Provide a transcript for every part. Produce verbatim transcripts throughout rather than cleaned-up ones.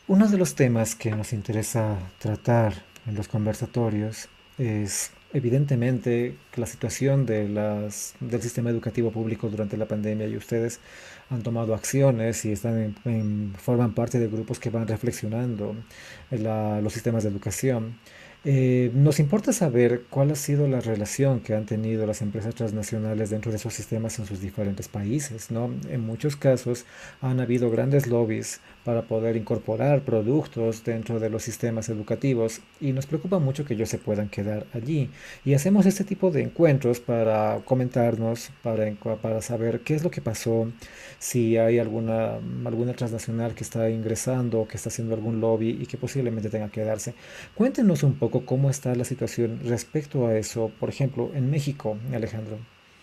Uno de los temas que nos interesa tratar en los conversatorios es evidentemente la situación de las, del sistema educativo público durante la pandemia y ustedes han tomado acciones y están en- en- forman parte de grupos que van reflexionando en la- los sistemas de educación. Eh, nos importa saber cuál ha sido la relación que han tenido las empresas transnacionales dentro de esos sistemas en sus diferentes países, ¿no? En muchos casos han habido grandes lobbies para poder incorporar productos dentro de los sistemas educativos y nos preocupa mucho que ellos se puedan quedar allí. Y hacemos este tipo de encuentros para comentarnos, para, encu- para saber qué es lo que pasó, si hay alguna, alguna transnacional que está ingresando, que está haciendo algún lobby y que posiblemente tenga que quedarse. Cuéntenos un poco cómo está la situación respecto a eso, por ejemplo, en México, Alejandro.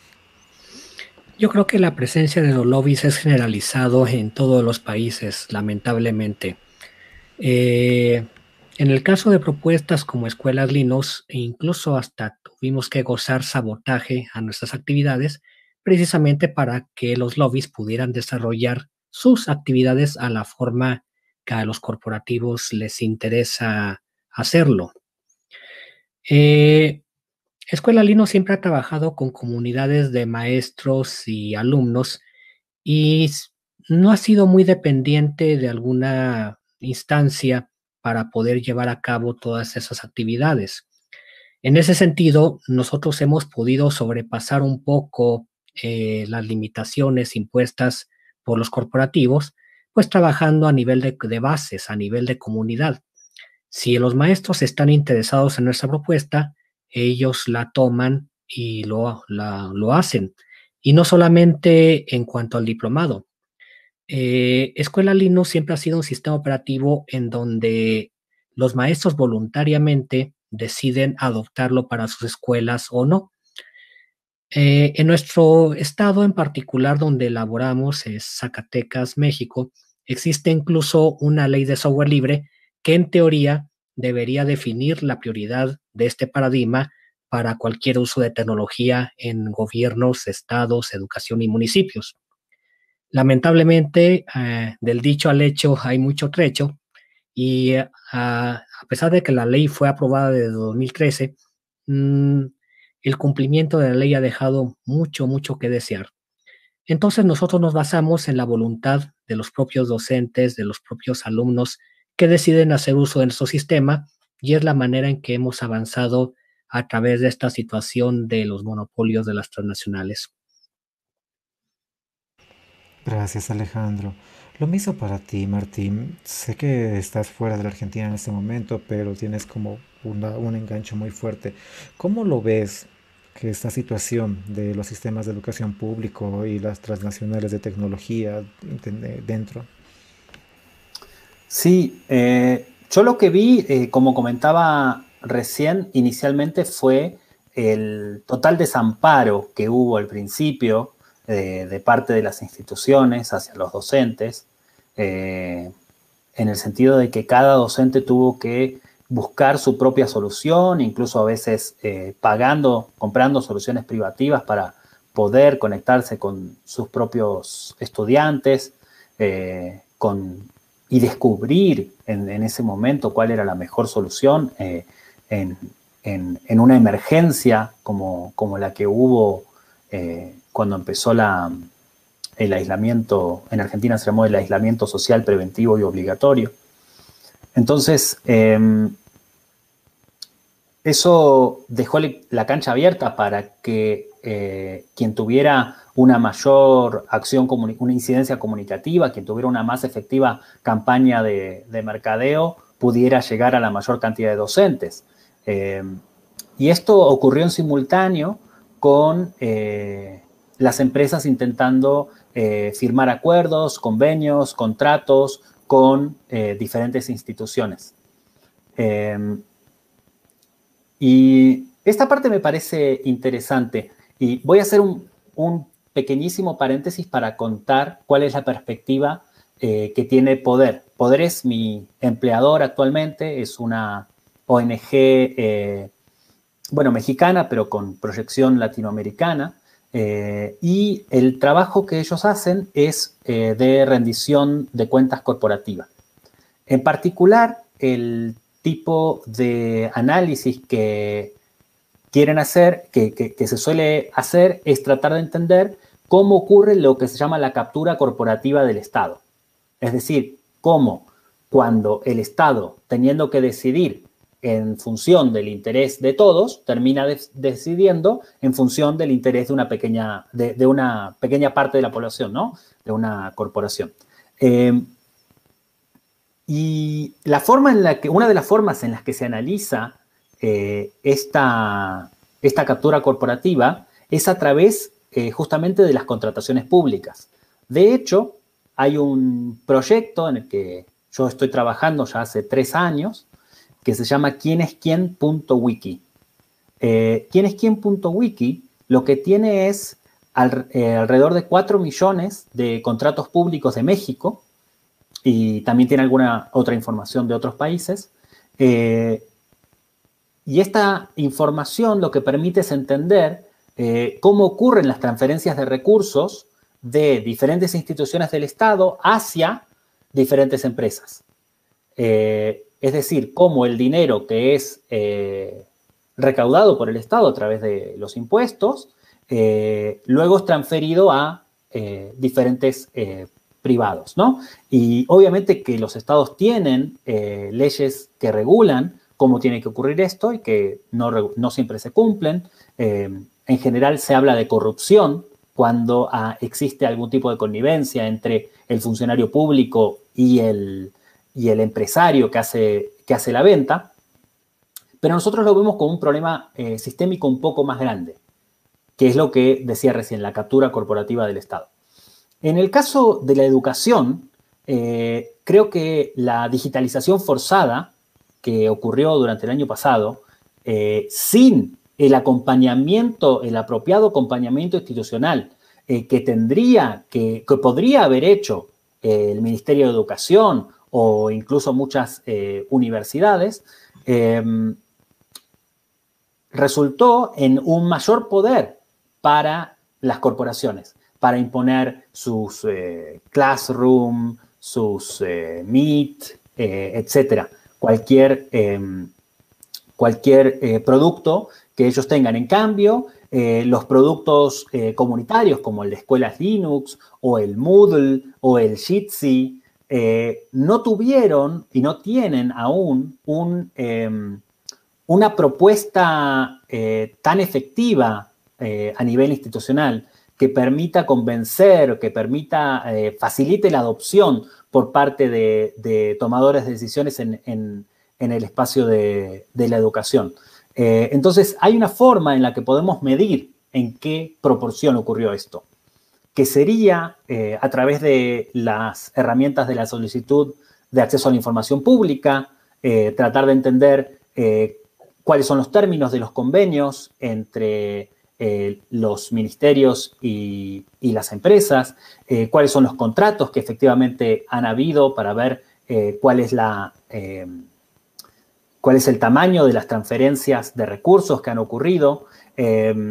Yo creo que la presencia de los lobbies es generalizado en todos los países, lamentablemente. Eh, en el caso de propuestas como escuelas Linux, e incluso hasta tuvimos que gozar sabotaje a nuestras actividades, precisamente para que los lobbies pudieran desarrollar sus actividades a la forma que a los corporativos les interesa hacerlo. Eh, Escuela Linux siempre ha trabajado con comunidades de maestros y alumnos y s- no ha sido muy dependiente de alguna instancia para poder llevar a cabo todas esas actividades. En ese sentido, nosotros hemos podido sobrepasar un poco eh, las limitaciones impuestas por los corporativos, pues trabajando a nivel de, de bases, a nivel de comunidad. Si los maestros están interesados en nuestra propuesta, ellos la toman y lo, la- lo hacen. Y no solamente en cuanto al diplomado. Eh, Escuela Linux siempre ha sido un sistema operativo en donde los maestros voluntariamente deciden adoptarlo para sus escuelas o no. Eh, en nuestro estado en particular donde elaboramos, es Zacatecas, México, existe incluso una ley de software libre que en teoría debería definir la prioridad de este paradigma para cualquier uso de tecnología en gobiernos, estados, educación y municipios. Lamentablemente, eh, del dicho al hecho hay mucho trecho y eh, a, a pesar de que la ley fue aprobada desde dos mil trece, mm, el cumplimiento de la ley ha dejado mucho, mucho que desear. Entonces nosotros nos basamos en la voluntad de los propios docentes, de los propios alumnos que deciden hacer uso de nuestro sistema y es la manera en que hemos avanzado a través de esta situación de los monopolios de las transnacionales. Gracias, Alejandro. Lo mismo para ti, Martín. Sé que estás fuera de la Argentina en este momento, pero tienes como una- un enganche muy fuerte. ¿Cómo lo ves que esta situación de los sistemas de educación público y las transnacionales de tecnología enten- dentro? Sí, eh, yo lo que vi, eh, como comentaba recién, inicialmente fue el total desamparo que hubo al principio eh, de parte de las instituciones hacia los docentes, eh, en el sentido de que cada docente tuvo que buscar su propia solución, incluso a veces eh, pagando, comprando soluciones privativas para poder conectarse con sus propios estudiantes, eh, con y descubrir en, en, ese momento cuál era la mejor solución eh, en, en, en, una emergencia como, como la que hubo eh, cuando empezó la, el aislamiento, en Argentina se llamó el aislamiento social preventivo y obligatorio. Entonces, eh, eso dejó la cancha abierta para que eh, quien tuviera una mayor acción, una incidencia comunicativa, quien tuviera una más efectiva campaña de, de mercadeo, pudiera llegar a la mayor cantidad de docentes. Eh, y esto ocurrió en simultáneo con eh, las empresas intentando eh, firmar acuerdos, convenios, contratos con eh, diferentes instituciones. Eh, y esta parte me parece interesante y voy a hacer un, un pequeñísimo paréntesis para contar cuál es la perspectiva eh, que tiene Poder. Poder es mi empleador actualmente, es una O N G, eh, bueno, mexicana, pero con proyección latinoamericana. Eh, y el trabajo que ellos hacen es eh, de rendición de cuentas corporativas. En particular, el tipo de análisis que quieren hacer, que, que, que se suele hacer, es tratar de entender cómo ocurre lo que se llama la captura corporativa del Estado. Es decir, cómo cuando el Estado, teniendo que decidir en función del interés de todos, termina de, decidiendo en función del interés de una pequeña, de, de una pequeña parte de la población, ¿no? De una corporación. Eh, y la forma en la que, una de las formas en las que se analiza eh, esta, esta captura corporativa es a través eh, justamente de las contrataciones públicas. De hecho, hay un proyecto en el que yo estoy trabajando ya hace tres años, que se llama quiénesquien.wiki. Eh, quiénesquien.wiki lo que tiene es al, eh, alrededor de cuatro millones de contratos públicos de México, y también tiene alguna otra información de otros países. Eh, y esta información lo que permite es entender eh, cómo ocurren las transferencias de recursos de diferentes instituciones del Estado hacia diferentes empresas. Eh, Es decir, cómo el dinero que es eh, recaudado por el Estado a través de los impuestos, eh, luego es transferido a eh, diferentes eh, privados, ¿no? Y obviamente que los estados tienen eh, leyes que regulan cómo tiene que ocurrir esto y que no, no siempre se cumplen. Eh, en general se habla de corrupción cuando ah, existe algún tipo de connivencia entre el funcionario público y el... y el empresario que hace, que hace la venta, pero nosotros lo vemos como un problema eh, sistémico un poco más grande, que es lo que decía recién, la captura corporativa del Estado. En el caso de la educación, eh, creo que la digitalización forzada que ocurrió durante el año pasado, eh, sin el acompañamiento, el apropiado acompañamiento institucional eh, que tendría, que, que podría haber hecho eh, el Ministerio de Educación o incluso muchas eh, universidades, eh, resultó en un mayor poder para las corporaciones, para imponer sus eh, classroom, sus eh, meet, eh, etcétera. Cualquier, eh, cualquier eh, producto que ellos tengan. En cambio, eh, los productos eh, comunitarios como el de escuelas Linux o el Moodle o el Jitsi, Eh, no tuvieron y no tienen aún un, eh, una propuesta eh, tan efectiva eh, a nivel institucional que permita convencer, que permita, eh, facilite la adopción por parte de, de tomadores de decisiones en, en, en el espacio de, de la educación. Eh, entonces, hay una forma en la que podemos medir en qué proporción ocurrió esto, que sería eh, a través de las herramientas de la solicitud de acceso a la información pública, eh, tratar de entender eh, cuáles son los términos de los convenios entre eh, los ministerios y, y las empresas, eh, cuáles son los contratos que efectivamente han habido para ver eh, cuál es la, eh, cuál es el tamaño de las transferencias de recursos que han ocurrido. Eh,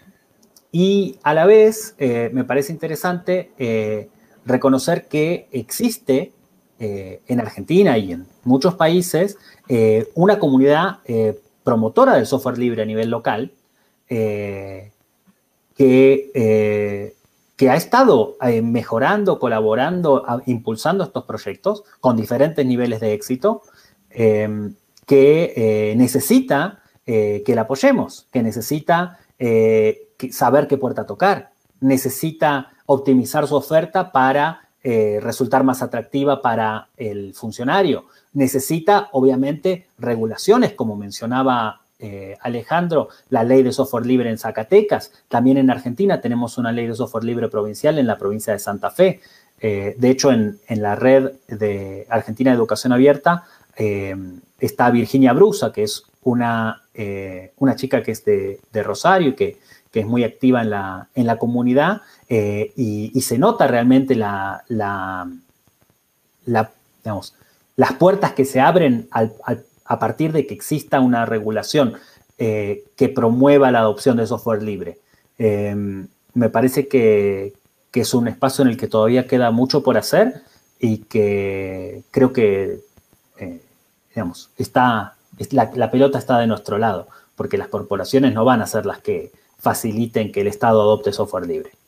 Y a la vez, eh, me parece interesante eh, reconocer que existe eh, en Argentina y en muchos países eh, una comunidad eh, promotora del software libre a nivel local eh, que, eh, que ha estado eh, mejorando, colaborando, a, impulsando estos proyectos con diferentes niveles de éxito, eh, que eh, necesita eh, que la apoyemos, que necesita eh, saber qué puerta tocar, necesita optimizar su oferta para eh, resultar más atractiva para el funcionario, necesita obviamente regulaciones, como mencionaba eh, Alejandro, la ley de software libre en Zacatecas, también en Argentina tenemos una ley de software libre provincial en la provincia de Santa Fe. Eh, de hecho, en, en la red de Argentina de Educación Abierta eh, está Virginia Brusa, que es una, eh, una chica que es de, de Rosario y que que es muy activa en la, en la comunidad eh, y, y se nota realmente la, la, la, digamos, las puertas que se abren al, al, a partir de que exista una regulación eh, que promueva la adopción de software libre. Eh, me parece que, que es un espacio en el que todavía queda mucho por hacer y que creo que eh, digamos, está, la, la pelota está de nuestro lado, porque las corporaciones no van a ser las que faciliten que el Estado adopte software libre.